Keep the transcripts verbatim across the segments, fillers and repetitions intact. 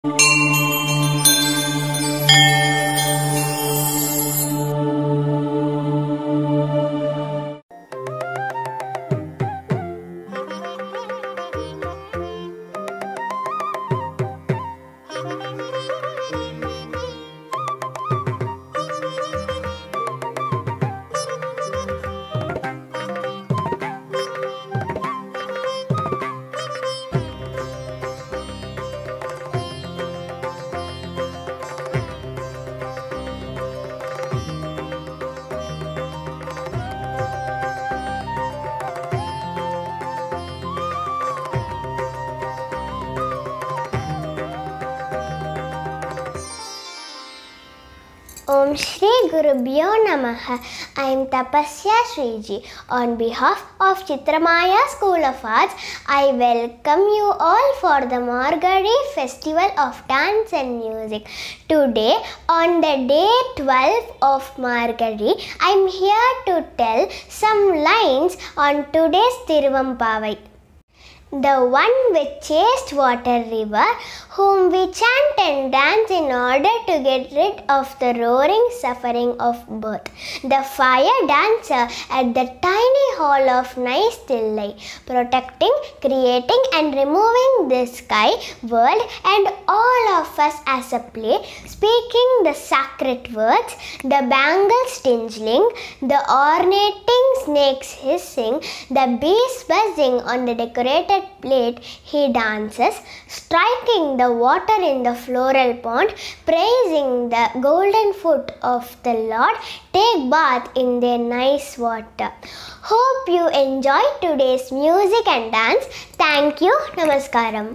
Om Shri Gurubhyo Namaha. I am Tapasya Shriji. On behalf of Chitramaya School of Arts, I welcome you all for the Margazhi Festival of Dance and Music. Today, on the day twelfth of Margazhi, I am here to tell some lines on today's Tiruvampavai. The one with chaste water river, whom we chant and dance in order to get rid of the roaring suffering of birth. The fire dancer at the tiny hall of nice Tillai, protecting, creating and removing the sky, world and all of us as a play, speaking the sacred words, the bangles tinkling, the ornating snakes hissing, the bees buzzing on the decorated plate he dances, striking the water in the floral pond, praising the golden foot of the Lord, take bath in their nice water. Hope you enjoy today's music and dance. Thank you. Namaskaram.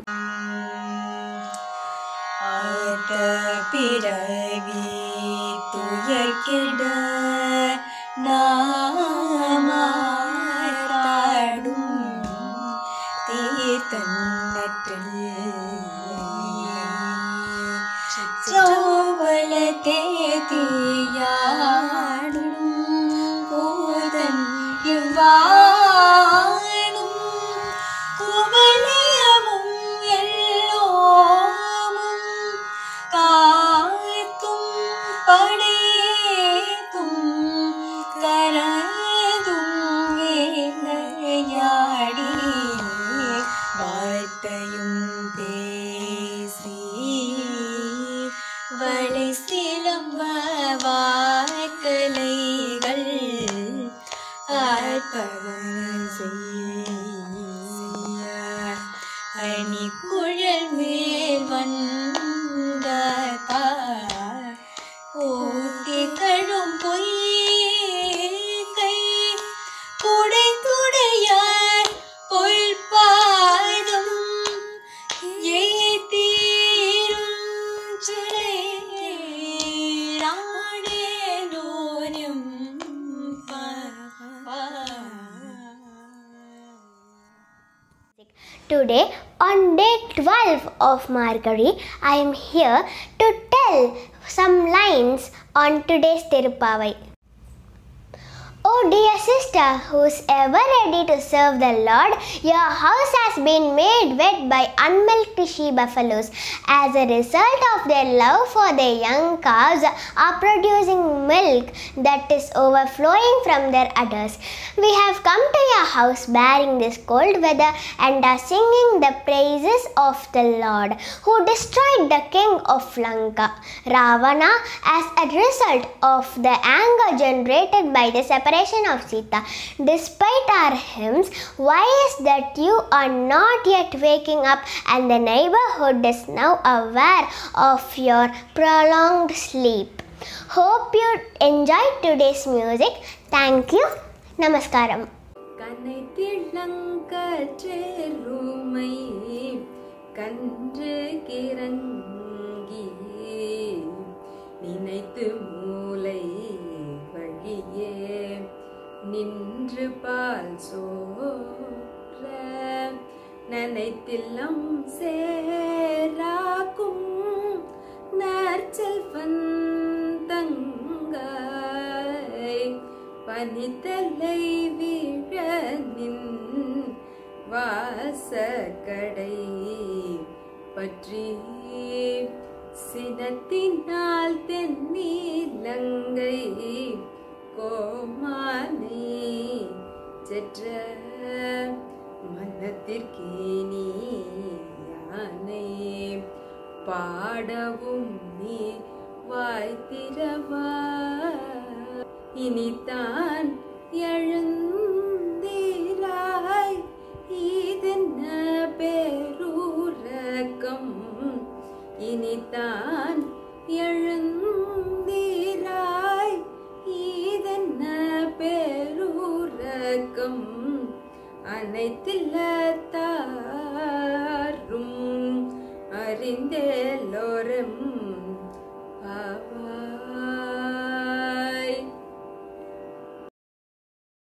சோவலத்தே தீயாடும் கோதன் இவ்வாணும் குவலயமும் எல்லோமும் காத்தும் படையேத்தும் கரதும் வேலையாடி வார்த்தையும் பேசி வளை சிலம்ப வாய்க்கலைகள் ஆர்ப்பவன செய்ய அணி குழல் மேல் வந்த பார் ஊட்டி கழும் பொய்கை குடை துடையார் பொல் பாதம் ஏத்தீரும் Today, on day twelfth of Margazhi, I am here to tell some lines on today's Tirupavai. Oh dear sister, who's ever ready to serve the Lord, your house has been made wet by unmilked she buffaloes. As a result of their love for their young calves are producing milk that is overflowing from their udders. We have come to your house bearing this cold weather and are singing the praises of the Lord, who destroyed the king of Lanka, Ravana, as a result of the anger generated by the separation of Sita. Despite our hymns, why is that you are not yet waking up and the neighborhood is now aware of your prolonged sleep? Hope you enjoyed today's music. Thank you. Namaskaram. கனைத்திளங்கற்றேருமை கன்று கிறங்கி நினைத்து மூளை வழியே நின்று பால் சோர நனைத்தில்லம் சேராக்கும் நற்செல்வன் தங்கை பனித்தலை வீழ நின் வாசக்கடை பற்றி மனத்தினால் தென்னிலங்கை கோமானை செற்ற மனத்திற்கே நீ யானை பாடவும் நீ வாய்த்திரவா இனித்தான் எழுந்தீராய் இதென்ன பேரூரகம் இனித்தான் எழுந்தீராய் இதென்ன பேரூரகம் அனைத்தில்லத்தாரும் அறிந்தேலோரம்